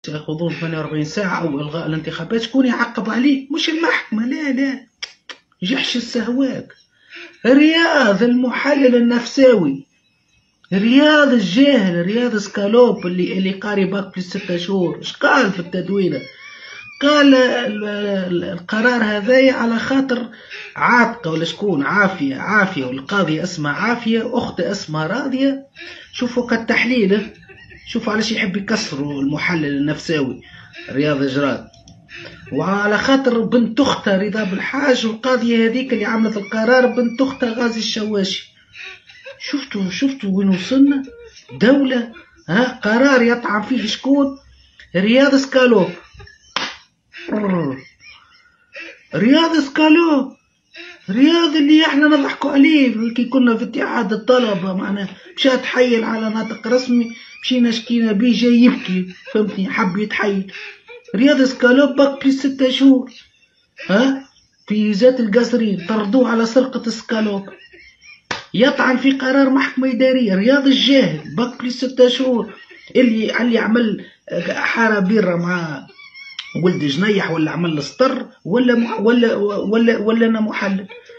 ياخذون 48 ساعة أو إلغاء الانتخابات، شكون يعقب عليه؟ مش المحكمة، لا لا، جحش السهواك. رياض المحلل النفساوي، رياض الجاهل، رياض سكالوب اللي قاري باك في 6 شهور، اش قال في التدوينة؟ قال القرار هذايا على خاطر عاتقة ولا شكون، عافية والقاضية اسمها عافية، أختها اسمها راضية. شوفوا كالتحليل، شوفوا علاش يحب يكسروا المحلل النفساوي رياض جراد. وعلى خاطر بنت اختها رضا بالحاج، والقاضية هذيك اللي عملت القرار بنت اختها غازي الشواشي. شفتوا وين وصلنا؟ دولة قرار يطعن فيه شكون؟ رياض سكالوب. رياض سكالوب، رياض اللي احنا نضحكوا عليه كي كنا في اتحاد الطلبة، معناه مشى تحيل على ناطق رسمي، مشينا شكينا بيه جاي يبكي، فهمتني، حب يتحيل. رياض سكالوب بك في 6 شهور، في ذات القصرين طردوه على سرقة سكالوب، يطعن في قرار محكمة إدارية. رياض الجاهل بك في 6 شهور، اللي عمل حارة بيرة مع ولد جنيح، ولا عمل السطر، ولا أنا محلل.